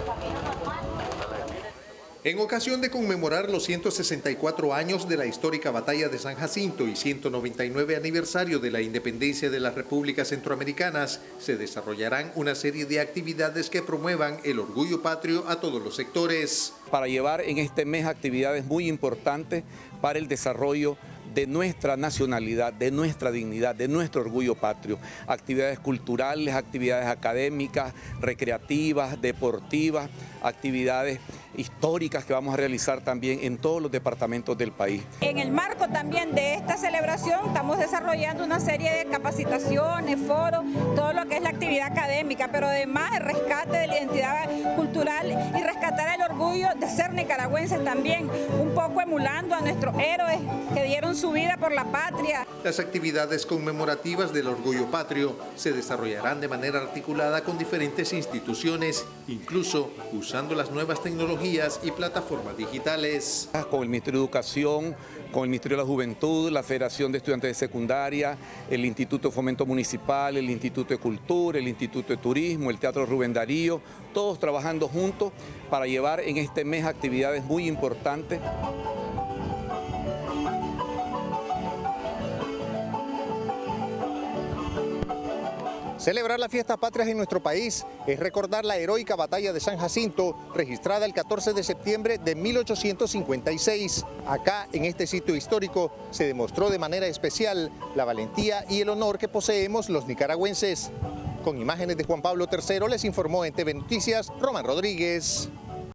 En ocasión de conmemorar los 164 años de la histórica Batalla de San Jacinto y 199 aniversario de la independencia de las repúblicas centroamericanas, se desarrollarán una serie de actividades que promuevan el orgullo patrio a todos los sectores. Para llevar en este mes actividades muy importantes para el desarrollo de nuestra nacionalidad, de nuestra dignidad, de nuestro orgullo patrio. Actividades culturales, actividades académicas, recreativas, deportivas, actividades históricas que vamos a realizar también en todos los departamentos del país. En el marco también de esta celebración estamos desarrollando una serie de capacitaciones, foros, todo lo que es la actividad académica, pero además el rescate de la identidad cultural y rescatar el orgullo de ser nicaragüenses también, un poco emulando a nuestros héroes que dieron su vida por la patria. Las actividades conmemorativas del orgullo patrio se desarrollarán de manera articulada con diferentes instituciones, incluso usando las nuevas tecnologías y plataformas digitales. Con el Ministerio de Educación, con el Ministerio de la Juventud, la Federación de Estudiantes de Secundaria, el Instituto de Fomento Municipal, el Instituto de Cultura, el Instituto de Turismo, el Teatro Rubén Darío, todos trabajando juntos para llevar en este mes actividades muy importantes. Celebrar las fiestas patrias en nuestro país es recordar la heroica batalla de San Jacinto, registrada el 14 de septiembre de 1856. Acá, en este sitio histórico, se demostró de manera especial la valentía y el honor que poseemos los nicaragüenses. Con imágenes de Juan Pablo III les informó en TV Noticias Román Rodríguez.